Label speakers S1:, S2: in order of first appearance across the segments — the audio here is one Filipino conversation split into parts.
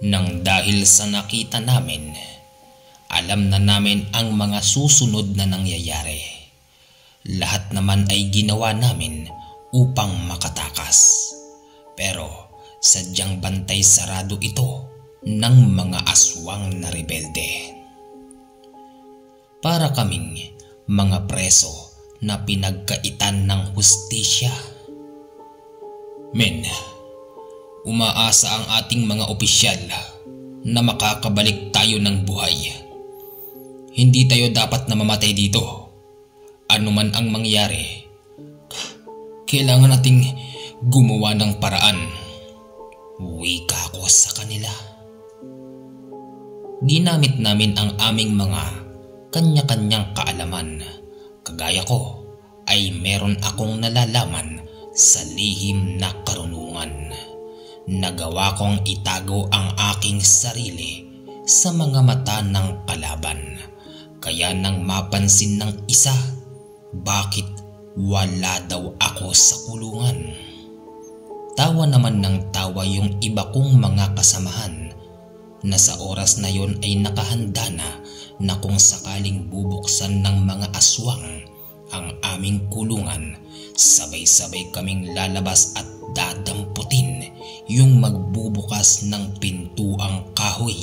S1: Nang dahil sa nakita namin, alam na namin ang mga susunod na nangyayari. Lahat naman ay ginawa namin upang makatakas. Pero sadyang bantay sarado ito ng mga aswang na rebelde. Para kaming mga preso na pinagkaitan ng hustisya. Men, umaasa ang ating mga opisyal na makakabalik tayo ng buhay. Hindi tayo dapat na mamatay dito. Ano man ang mangyari, kailangan nating gumawa ng paraan. Wika ko sa kanila. Ginamit namin ang aming mga kanya-kanyang kaalaman. Kagaya ko ay meron akong nalalaman sa lihim na karunungan. Nagawa kong itago ang aking sarili sa mga mata ng kalaban. Kaya nang mapansin ng isa, bakit wala daw ako sa kulungan? Tawa naman ng tawa yung iba kong mga kasamahan na sa oras na yon ay nakahanda na kung sakaling bubuksan ng mga aswang ang aming kulungan, sabay-sabay kaming lalabas at dadamputin yung magbubukas ng pintuang kahoy.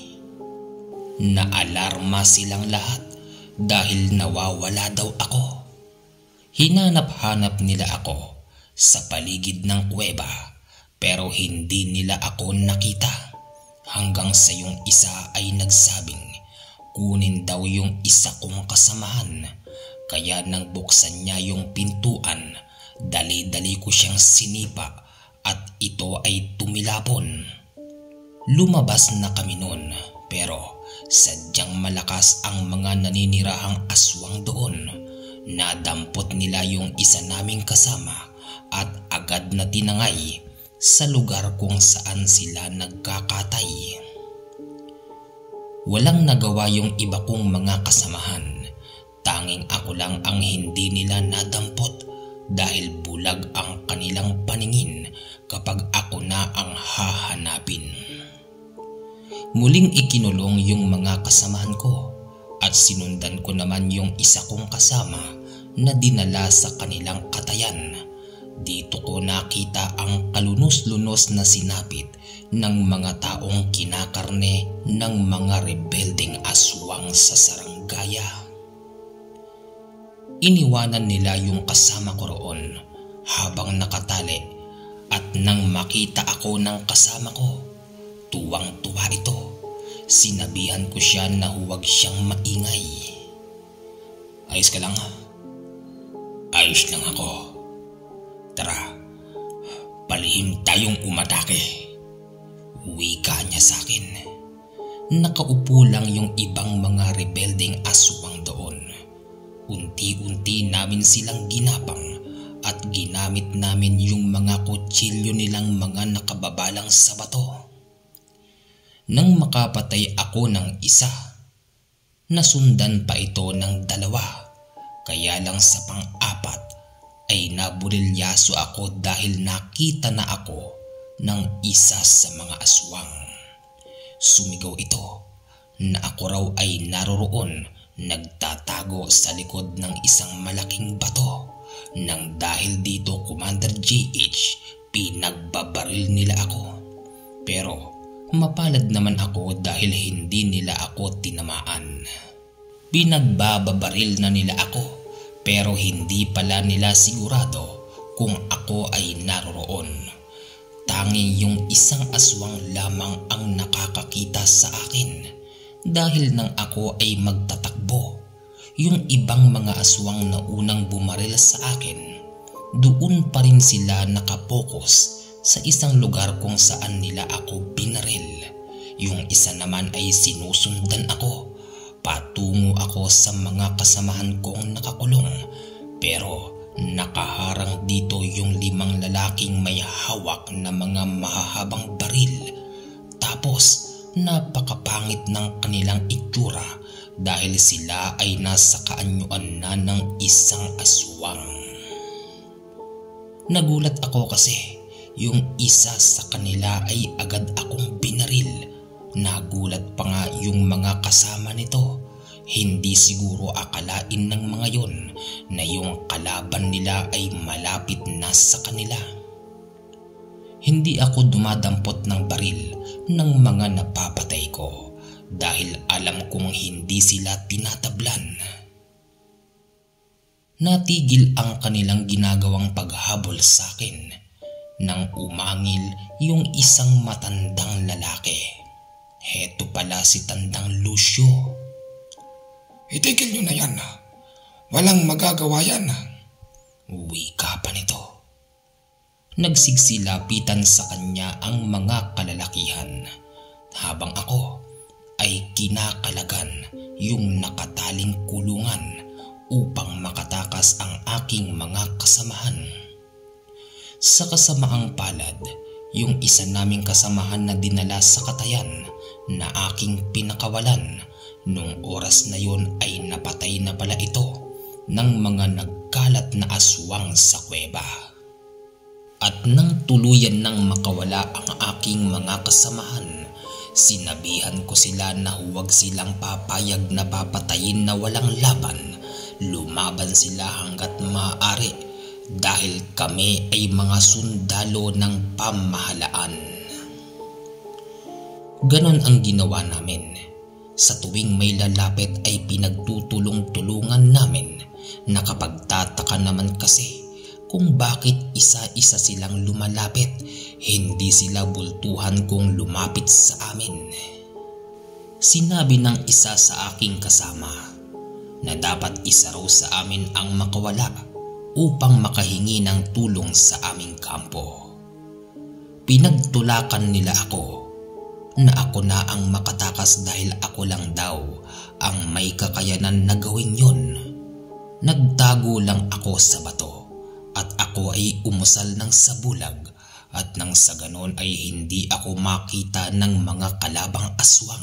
S1: Naalarma silang lahat dahil nawawala daw ako. Hinanap-hanap nila ako sa paligid ng kuweba pero hindi nila ako nakita. Hanggang sa yung isa ay nagsabing kunin daw yung isa kong kasamahan. Kaya nang buksan niya yung pintuan, dali-dali ko siyang sinipa at ito ay tumilapon. Lumabas na kami noon pero sadyang malakas ang mga naninirahang aswang doon. Nadampot nila yung isa naming kasama at agad na tinangay sa lugar kung saan sila nagkakatay. Walang nagawa yung iba kong mga kasamahan. Tanging ako lang ang hindi nila nadampot dahil bulag ang kanilang paningin kapag ako na ang hahanapin. Muling ikinulong yung mga kasamahan ko at sinundan ko naman yung isa kong kasama na dinala sa kanilang katayan. Dito ko nakita ang kalunos-lunos na sinapit ng mga taong kinakarne ng mga rebeldeng aswang sa Sarangaya. Iniwanan nila yung kasama ko roon habang nakatali at nang makita ako ng kasama ko, tuwang-tuwa ito. Sinabihan ko siya na huwag siyang maingay. Ayos ka lang? Ayos lang ako. Tara, palihim tayong umatake. Wika niya sa akin. Nakaupo lang yung ibang mga rebeldeng aswang doon. Unti-unti namin silang ginapang at ginamit namin yung mga kutsilyo nilang mga nakababalang sa bato. Nang makapatay ako ng isa, nasundan pa ito ng dalawa. Kaya lang sa pang-apat ay naburilyaso ako dahil nakita na ako ng isa sa mga aswang. Sumigaw ito na ako raw ay naroroon nagtatago sa likod ng isang malaking bato. Nang dahil dito, Commander JH, pinagbabaril nila ako. Pero mapalad naman ako dahil hindi nila ako tinamaan. Pinagbabaril na nila ako pero hindi pala nila sigurado kung ako ay naroroon. Tanging yung isang aswang lamang ang nakakakita sa akin dahil nang ako ay magtatakbo. Yung ibang mga aswang na unang bumaril sa akin, doon pa rin sila nakapokus sa isang lugar kung saan nila ako binaril. Yung isa naman ay sinusundan ako. Patungo ako sa mga kasamahan kong nakakulong. Pero nakaharang dito yung 5 lalaking may hawak na mga mahahabang baril. Tapos napakapangit ng kanilang itsura dahil sila ay nasa kaanyuan na ng isang aswang. Nagulat ako kasi yung isa sa kanila ay agad akong binaril Nagulat pa nga yung mga kasama nito. Hindi siguro akalain ng mga yon na yung kalaban nila ay malapit na sa kanila. Hindi ako dumadampot ng baril ng mga napapatay ko dahil alam kong hindi sila tinatablan. Natigil ang kanilang ginagawang paghabol sa akin nang umangil yung isang matandang lalaki. Heto pala si Tandang Lucio.
S2: Itigil nyo na yan. Walang magagawa yan.
S1: Wika pa nito. Nagsigsilapitan sa kanya ang mga kalalakihan habang ako ay kinakalagan yung nakataling kulungan upang makatakas ang aking mga kasamahan. Sa kasamaang palad, yung isa naming kasamahan na dinala sa katayan na aking pinakawalan nung oras na yon ay napatay na pala ito ng mga nagkalat na aswang sa kuweba. At nang tuluyan nang makawala ang aking mga kasamahan, sinabihan ko sila na huwag silang papayag na papatayin na walang laban. Lumaban sila hanggat maaari dahil kami ay mga sundalo ng pamahalaan. Ganon ang ginawa namin. Sa tuwing may lalapit ay pinagtutulong-tulungan namin. Nakapagtataka naman kasi kung bakit isa-isa silang lumalapit, hindi sila bultuhan kung lumapit sa amin. Sinabi ng isa sa aking kasama na dapat isa raw sa amin ang makawala upang makahingi ng tulong sa aming kampo. Pinagtulakan nila ako na ako na ang makatakas dahil ako lang daw ang may kakayanan na gawin yun. Nagtago lang ako sa bato at ako ay umusal ng sabulag at nang sa ganon ay hindi ako makita ng mga kalabang aswang.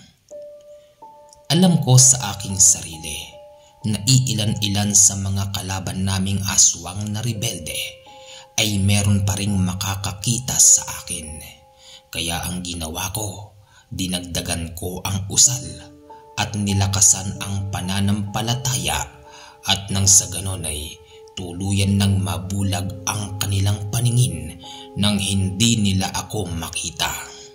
S1: Alam ko sa aking sarili na iilan-ilan sa mga kalaban naming aswang na rebelde ay meron pa ring makakakita sa akin. Kaya ang ginawa ko, dinagdagan ko ang usal at nilakasan ang pananampalataya at nang sa ganon ay tuluyan ng mabulag ang kanilang paningin nang hindi nila ako makita.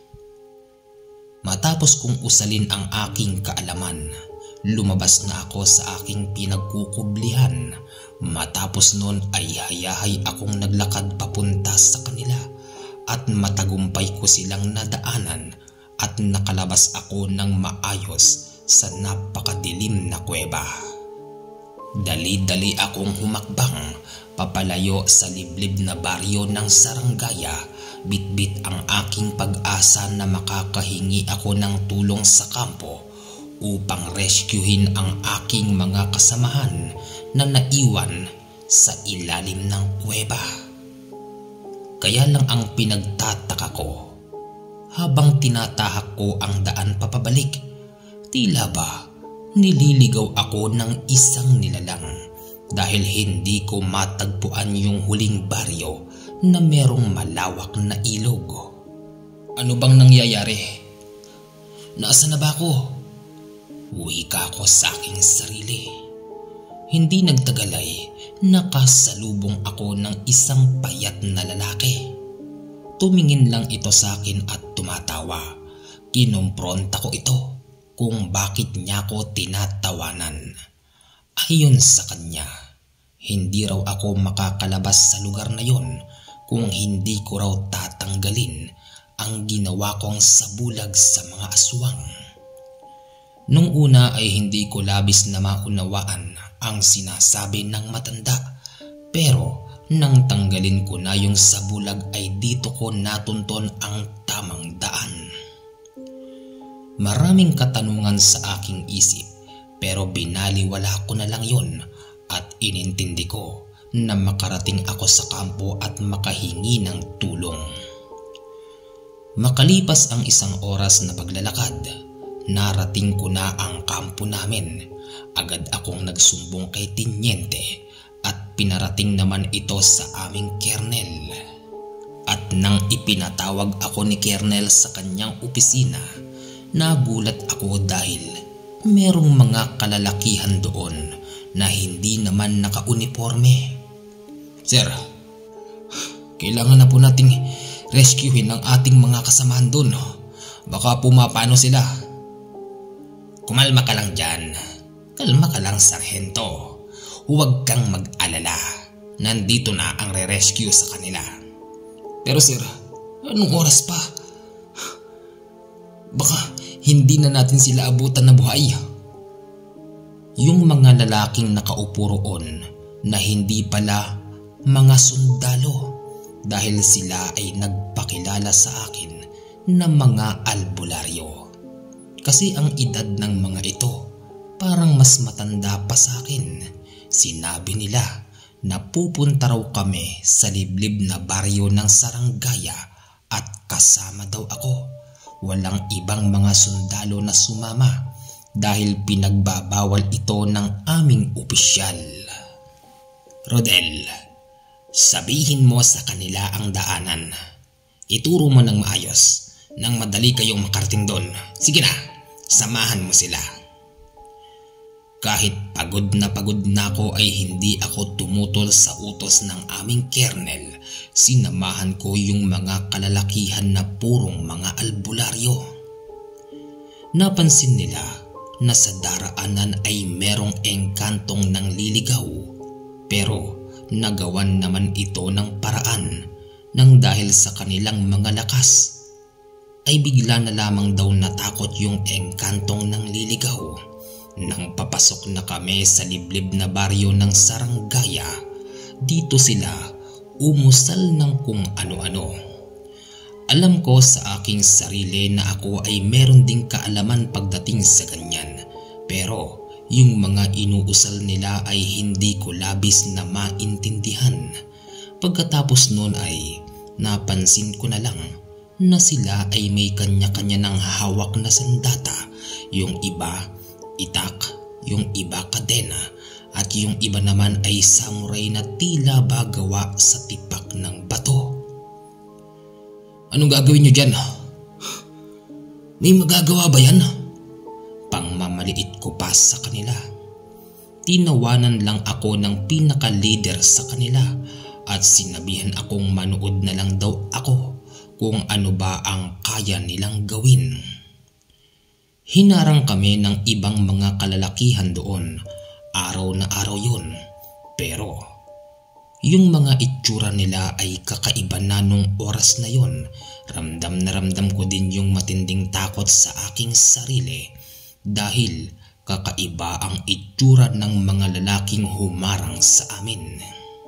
S1: Matapos kong usalin ang aking kaalaman, lumabas na ako sa aking pinagkukublihan. Matapos noon ay hayahay akong naglakad papunta sa kanila at matagumpay ko silang nadaanan at nakalabas ako ng maayos sa napakadilim na kuweba. Dali-dali akong humakbang papalayo sa liblib na baryo ng Sarangaya. Bitbit ang aking pag-asa na makakahingi ako ng tulong sa kampo upang rescuehin ang aking mga kasamahan na naiwan sa ilalim ng kuweba. Kaya lang ang pinagtataka ko, habang tinatahak ko ang daan papabalik, tila ba nililigaw ako ng isang nilalang dahil hindi ko matagpuan yung huling baryo na merong malawak na ilog. Ano bang nangyayari? Nasaan na ba ako? Wika ko sa aking sarili. Hindi nagtagal ay nakasalubong ako ng isang payat na lalaki. Tumingin lang ito sa akin at tumatawa. Kinumpronta ko ito kung bakit niya ako tinatawanan. Ayon sa kanya, hindi raw ako makakalabas sa lugar na yon kung hindi ko raw tatanggalin ang ginawa kong sabulag sa mga aswang. Nung una ay hindi ko labis na maunawaan ang sinasabi ng matanda, pero nang tanggalin ko na yung sabulag ay dito ko natunton ang tamang daan. Maraming katanungan sa aking isip pero binaliwala ko na lang yun at inintindi ko na makarating ako sa kampo at makahingi ng tulong. Makalipas ang isang oras na paglalakad, narating ko na ang kampo namin. Agad akong nagsumbong kay Tiniente at pinarating naman ito sa aming Kernel. At nang ipinatawag ako ni Kernel sa kanyang opisina, Nagulat ako dahil merong mga kalalakihan doon na hindi naman naka-uniforme.
S2: Sir, kailangan na po nating rescuehin ang ating mga kasamahan doon. Baka pumapano sila.
S1: Kumalma ka lang dyan. Kalma ka lang, Sarhento. Huwag kang mag-alala. Nandito na ang re-rescue sa kanila.
S2: Pero sir, anong oras pa? Baka hindi na natin sila abutan na buhay.
S1: Yung mga lalaking nakaupo roon na hindi pala mga sundalo dahil sila ay nagpakilala sa akin na mga albularyo. Kasi ang edad ng mga ito parang mas matanda pa sa akin. Sinabi nila na pupunta raw kami sa liblib na baryo ng Sarangaya at kasama daw ako. Walang ibang mga sundalo na sumama dahil pinagbabawal ito ng aming opisyal. Rodel, sabihin mo sa kanila ang daanan. Ituro mo ng maayos nang madali kayong makarating doon. Sige na, samahan mo sila. Kahit pagod na ako ay hindi ako tumutol sa utos ng aming kernel. Sinamahan ko yung mga kalalakihan na purong mga albularyo. Napansin nila na sa daraanan ay merong engkantong nang liligaw. Pero nagawan naman ito ng paraan nang dahil sa kanilang mga lakas ay bigla na lamang daw natakot yung engkantong nang liligaw. Nang papasok na kami sa liblib na baryo ng Sarangaya, dito sila umusal ng kung ano-ano. Alam ko sa aking sarili na ako ay meron ding kaalaman pagdating sa ganyan. Pero yung mga inuusal nila ay hindi ko labis na maintindihan. Pagkatapos noon ay napansin ko na lang na sila ay may kanya-kanya ng hawak na sandata. Yung iba itak, yung iba kadena, at yung iba naman ay samurai na tila ba gawa sa tipak ng bato.
S2: Anong gagawin nyo dyan? May magagawa ba yan?
S1: Pangmamaliit ko pa sa kanila. Tinawanan lang ako ng pinaka-leader sa kanila at sinabihan akong manood na lang daw ako kung ano ba ang kaya nilang gawin. Hinarang kami ng ibang mga kalalakihan doon. Araw na araw yun. Pero yung mga itsura nila ay kakaiba na nung oras na yun. Ramdam na ramdam ko din yung matinding takot sa aking sarili dahil kakaiba ang itsura ng mga lalaking humarang sa amin.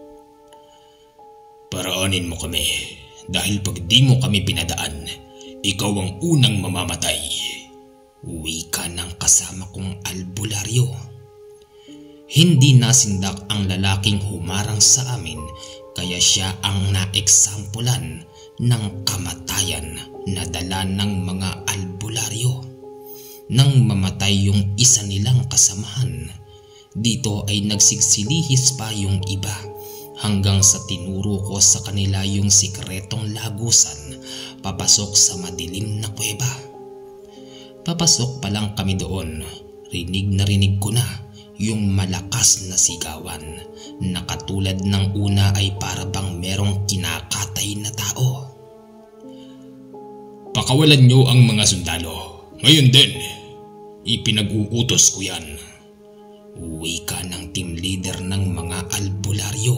S2: Paraanin mo kami dahil pag di mo kami pinadaan, ikaw ang unang mamamatay.
S1: Wika ng kasama kong albularyo. Hindi nasindak ang lalaking humarang sa amin kaya siya ang naeksampulan ng kamatayan na dala ng mga albularyo. Nang mamatay yung isa nilang kasamahan, dito ay nagsigsilihis pa yung iba hanggang sa tinuro ko sa kanila yung sikretong lagusan papasok sa madilim na kuweba. Papasok pa lang kami doon, rinig na rinig ko na yung malakas na sigawan na katulad ng una ay para bang merong kinakatay na tao.
S2: Pakawalan nyo ang mga sundalo. Ngayon din, ipinag-uutos ko yan.
S1: Wika ng team leader ng mga albularyo.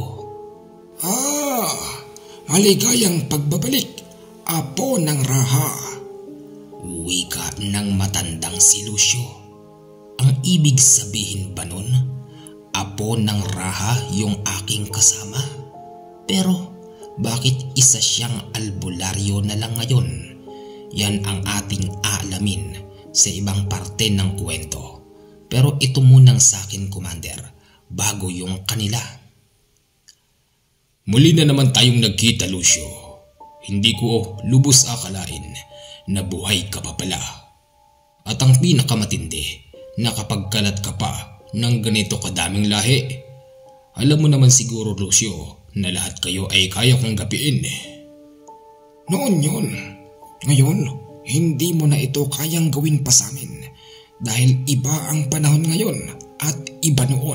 S2: Maligayang pagbabalik, apo ng Raha.
S1: Wika ng matandang si Lucio. Ang ibig sabihin ba nun, apo ng Raha yung aking kasama? Pero bakit isa siyang albularyo na lang ngayon? Yan ang ating aalamin sa ibang parte ng kwento. Pero ito munang sa akin, Commander, bago yung kanila.
S2: Muli na naman tayong nagkita, Lucio. Hindi ko lubos akalain na buhay ka pa pala. At ang pinakamatindi, nakapagkalat ka pa ng ganito kadaming lahi. Alam mo naman siguro, Lucio, na lahat kayo ay kaya kong gapiin.
S3: Noon yun. Ngayon,
S2: hindi mo na ito kayang gawin pa sa amin dahil iba ang panahon ngayon at iba noon.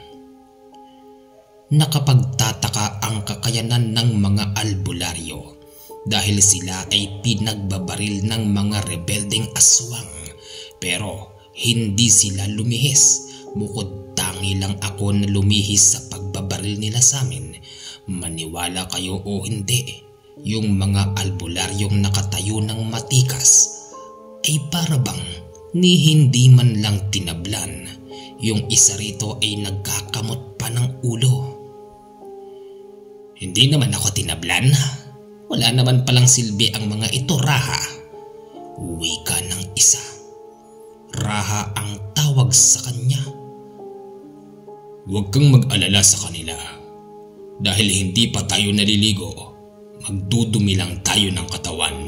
S1: Nakapagtataka ang kakayanan ng mga albularyo dahil sila ay pinagbabaril ng mga rebeldeng aswang, pero hindi sila lumihis. Bukod tangi lang ako na lumihis sa pagbabaril nila sa amin. Maniwala kayo o hindi, yung mga albularyong nakatayo ng matikas ay para bang ni hindi man lang tinablan. Yung isa rito ay nagkakamot pa ng ulo. Hindi naman ako tinablan. Wala naman palang silbi ang mga ito, Raha. Wika ng isa. Raha ang tawag sa kanya.
S2: Huwag kang mag-alala sa kanila. Dahil hindi pa tayo naliligo, magdudumi lang tayo ng katawan.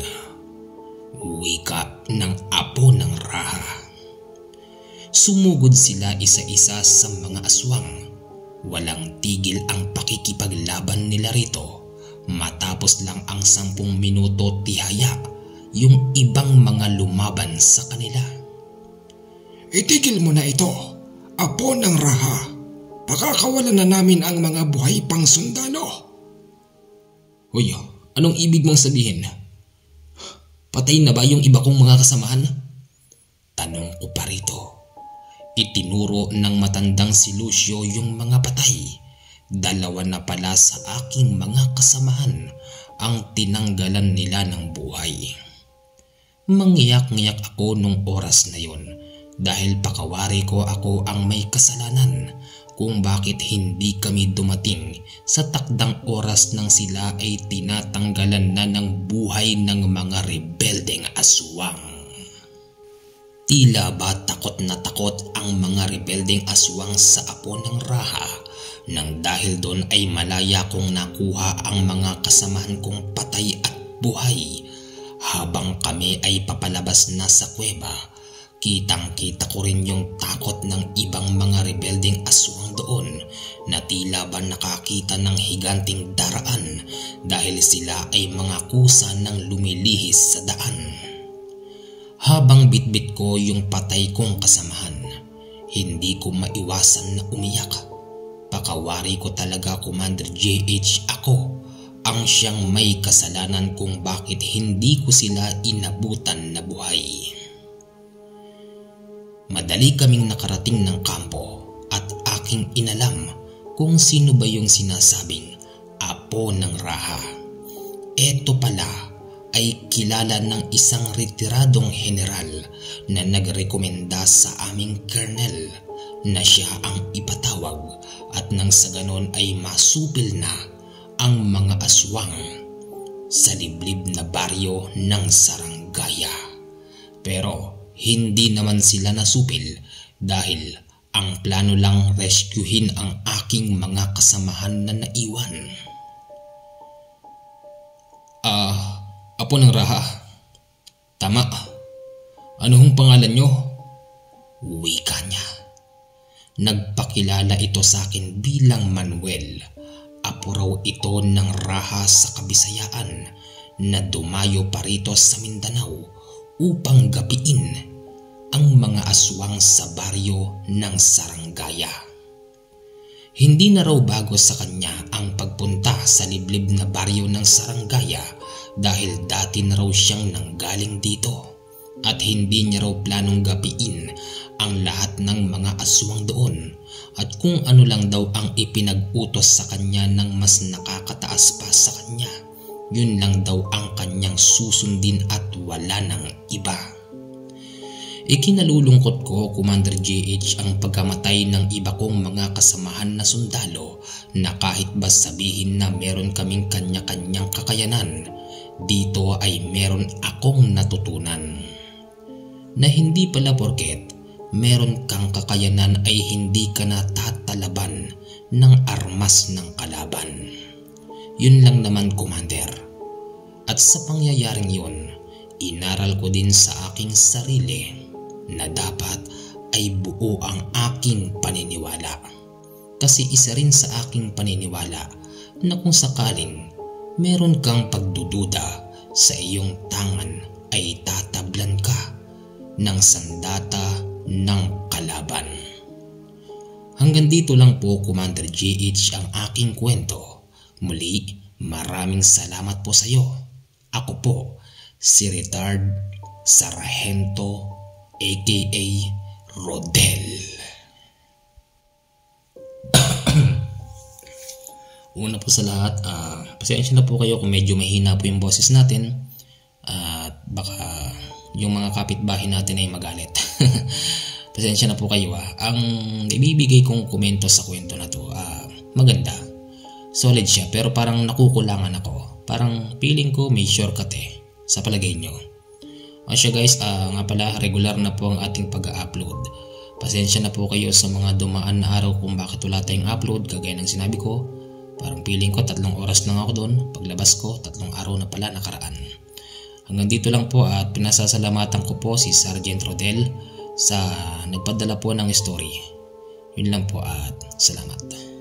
S1: Wika ng apo ng Raha. Sumugod sila isa-isa sa mga aswang. Walang tigil ang pakikipaglaban nila rito. Matapos lang ang 10 minuto, tihaya yung ibang mga lumaban sa kanila.
S2: Itigil mo na ito, apo ng Raha. Pakakawalan na namin ang mga buhay pang sundalo.
S1: Hoy, anong ibig mong sabihin? Patay na ba yung iba kong mga kasamahan? Tanong ko pa rito. Itinuro ng matandang si Lucio yung mga patay. 2 na pala sa aking mga kasamahan ang tinanggalan nila ng buhay. Mangiyak-ngiyak ako nung oras na yon dahil pakawari ko ako ang may kasalanan kung bakit hindi kami dumating sa takdang oras nang sila ay tinatanggalan na ng buhay ng mga rebeldeng aswang. Tila ba takot na takot ang mga rebeldeng aswang sa apo ng Raha nang dahil doon ay malaya kong nakuha ang mga kasamahan kong patay at buhay. Habang kami ay papalabas na sa kuweba, kitang-kita ko rin yung takot ng ibang mga rebeldeng aswang doon na tila ba nakakita ng higanting daraan dahil sila ay mga kusa ng lumilihis sa daan. Habang bitbit ko yung patay kong kasamahan, hindi ko maiwasan na umiyak. Pakawari ko talaga, Commander JH, ako ang siyang may kasalanan kung bakit hindi ko sila inabutan na buhay. Madali kaming nakarating ng kampo at aking inalam kung sino ba yung sinasabing apo ng Raha. Eto pala ay kilala ng isang retiradong general na nagrekomenda sa aming colonel na siya ang ipatawag at nang sa ganon ay masupil na ang mga aswang sa liblib na baryo ng Sarangaya. Pero hindi naman sila nasupil dahil ang plano lang rescuehin ang aking mga kasamahan na naiwan.
S2: Apo ng Raha. Tama. Ano hong pangalan nyo?
S1: Wika niya. Nagpakilala ito sa akin bilang Manuel. Apo raw ito ng Raha sa Kabisayaan na dumayo pa rito sa Mindanao upang gapiin ang mga aswang sa baryo ng Sarangaya. Hindi na raw bago sa kanya ang pagpunta sa liblib na baryo ng Sarangaya dahil dati na raw siyang nanggaling dito at hindi niya raw planong gapiin ang lahat ng mga aswang doon at kung ano lang daw ang ipinag-utos sa kanya ng mas nakakataas pa sa kanya, yun lang daw ang kanyang susundin at wala nang iba. Ikinalulungkot ko, Commander JH, ang pagkamatay ng iba kong mga kasamahan na sundalo na kahit ba sabihin na meron kaming kanya-kanyang kakayanan, dito ay meron akong natutunan. Na hindi pala porket meron kang kakayanan ay hindi ka na tatalaban ng armas ng kalaban. Yun lang naman, Commander. At sa pangyayaring yun, inaral ko din sa aking sarili na dapat ay buo ang aking paniniwala. Kasi isa rin sa aking paniniwala na kung sakaling meron kang pagdududa sa iyong tangan ay tatablan ka ng sandata ng kalaban. Hanggang dito lang po, Commander JH, ang aking kwento. Muli, maraming salamat po sa iyo. Ako po, si Retard Sargento aka Rodel. Una po sa lahat, pasensya na po kayo kung medyo mahina po yung boses natin at baka yung mga kapitbahay natin ay magalit. Pasensya na po kayo. Ang ibibigay kong komento sa kwento na to, maganda, solid siya, pero parang nakukulangan ako. Parang feeling ko may shortcut sa palagay nyo. Siya guys, nga pala, regular na po ang ating pag-upload. Pasensya na po kayo sa mga dumaan na araw kung bakit wala tayong upload. Kagaya ng sinabi ko, parang feeling ko 3 oras lang ako doon. Paglabas ko, 3 araw na pala nakaraan. Hanggang dito lang po at pinasasalamatan ko po si Sergeant Rodel sa nagpadala po ng story. Yun lang po at salamat.